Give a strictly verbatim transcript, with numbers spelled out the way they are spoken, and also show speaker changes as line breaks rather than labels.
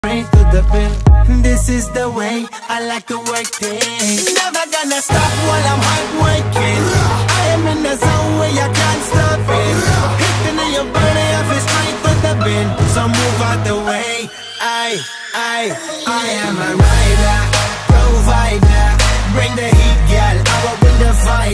straight to the pin. This is the way I like to work things. Never gonna stop while I'm hard working. I am in the zone where you can't stop it. Hitting in your body, I feel straight to the bin. So move out the way. I, I, I am a rider, provider. Bring the heat, girl. I will bring the fire.